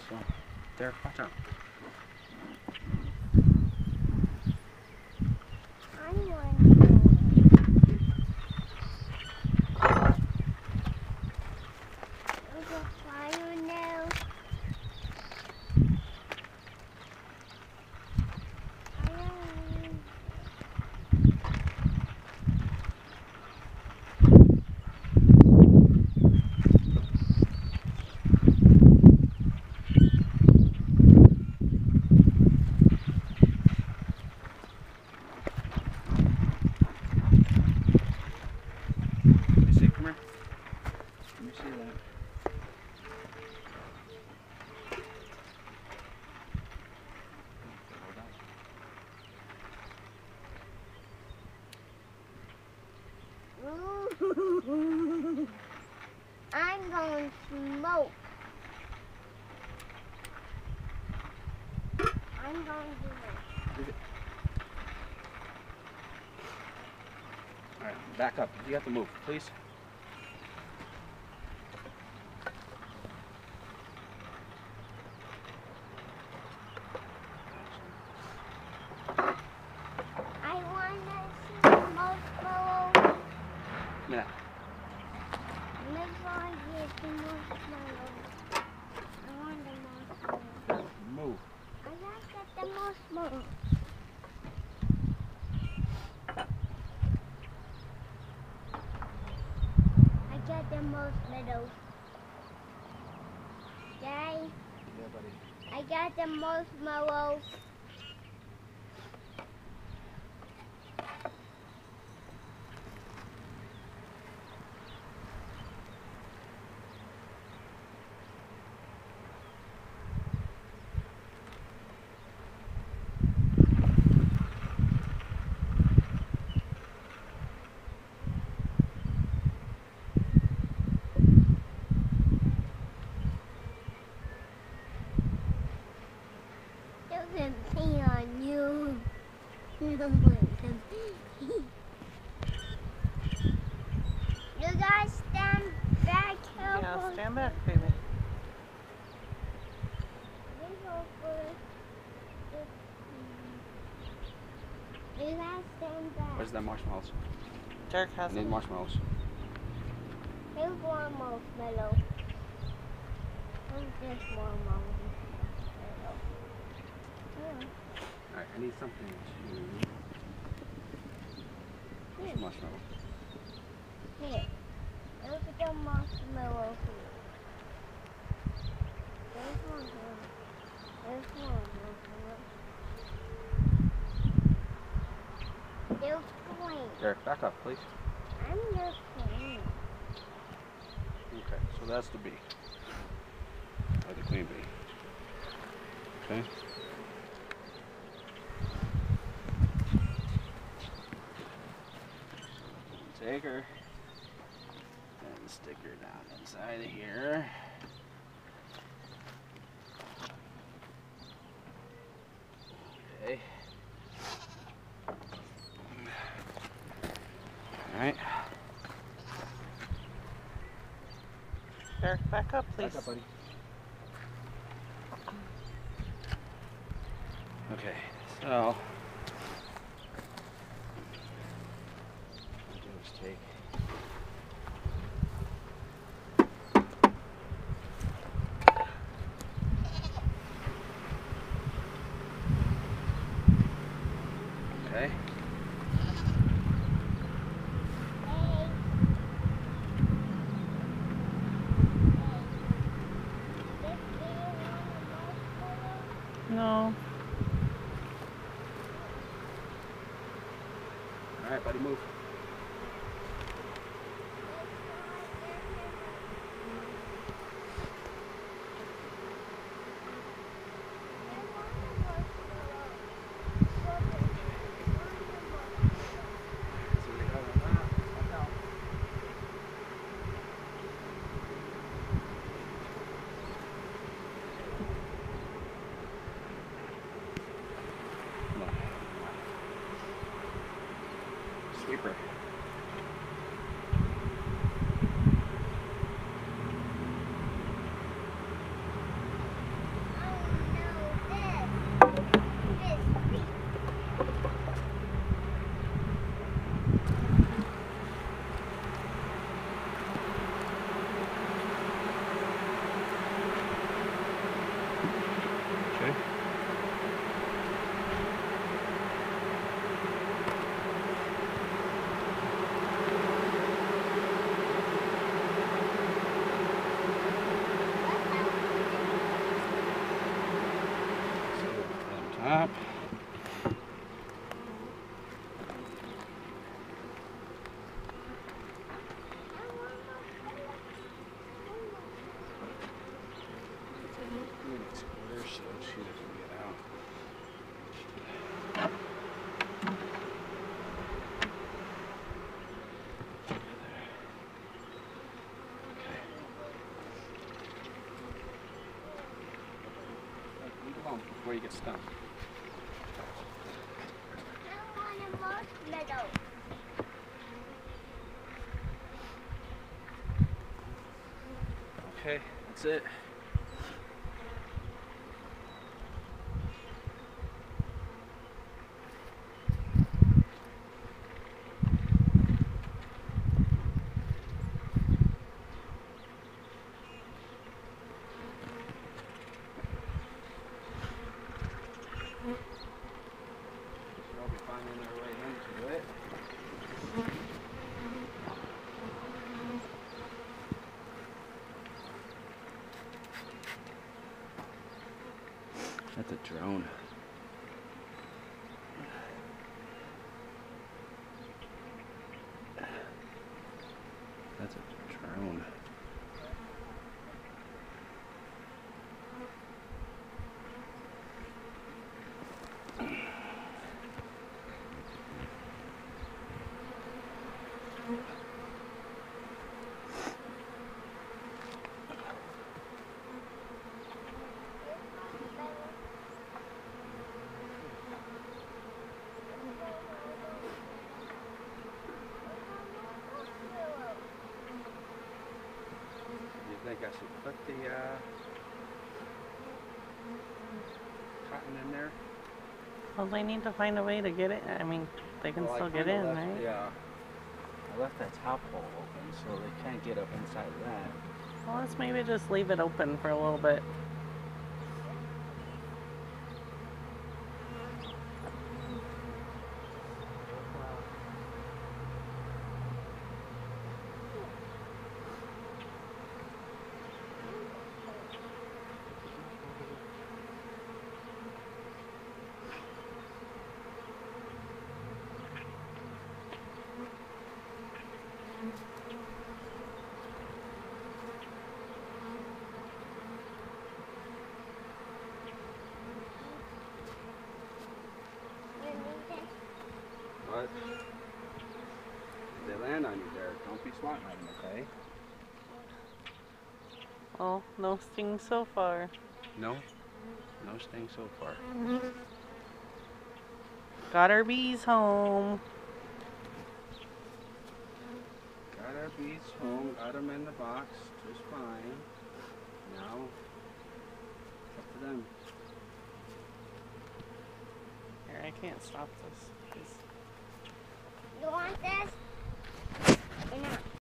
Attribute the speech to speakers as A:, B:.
A: So, Derek, watch out.
B: I'm one. There's a fire now.
A: Let me see, come here. Let me see that.
B: Ooh. I'm going to smoke. I'm going to smoke.
A: Alright, back up. You have to move, please.
B: I want to see the marshmallow.
A: Yeah.
B: Let's go and get the marshmallow. I want the marshmallow.
A: Move.
B: I gotta get the marshmallow. I got the marshmallow. Daddy,
A: Yeah, buddy.
B: I got the marshmallow. Doesn't pee on you. You guys stand back.
C: Yeah, stand back, baby.
B: You guys stand back.
A: Where's that marshmallows?
C: Derek
A: I
C: has
A: need
C: them.
A: marshmallows.
B: Here's one marshmallow. Here's just one marshmallow.
A: Alright, I need something to... Where's the marshmallow?
B: Here. Look at the marshmallow here. There's one here. There's one marshmallow. There's green.
A: Derek, back up, please.
B: I'm just green.
A: Okay, so that's the bee. Or the queen bee. Okay? Take her and stick her down inside of here. Okay. Alright.
C: Derek, back up, please.
A: Back up, buddy. Okay, so what I do is take okay.
C: No.
A: Alright, buddy, move. up. Square so she doesn't get out. Leave it alone before you get stung.
B: I want a marshmallow.
A: Okay, that's it. We'll be finding our way into it. That's a drone. That's a drone. You think I should put the cotton in there?
C: Well, they need to find a way to get it. I mean, they can
A: Well, I
C: still get
A: kinda
C: in,
A: left,
C: right?
A: Yeah. I left that top hole open so they can't get up inside of that.
C: Well, let's maybe just leave it open for a little bit.
A: What? If they land on you there, don't be swatting at them, okay?
C: Well, no sting so far.
A: No? No sting so far.
C: Got our bees home.
A: Got our bees home, got them in the box just fine. Now, it's up to them.
C: Here, I can't stop this.
B: You want this? Or not?